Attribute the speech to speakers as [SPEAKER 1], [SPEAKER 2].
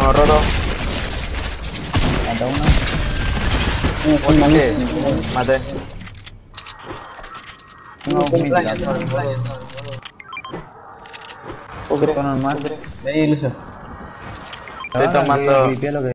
[SPEAKER 1] Uno roto.
[SPEAKER 2] Mata uno.
[SPEAKER 1] ¿Qué? Maté.
[SPEAKER 2] No,
[SPEAKER 3] Con playa,
[SPEAKER 2] mid,
[SPEAKER 3] con playa.
[SPEAKER 2] Poco normal.
[SPEAKER 3] Vení, Lucio.
[SPEAKER 1] Estoy tomando.
[SPEAKER 2] Que lo que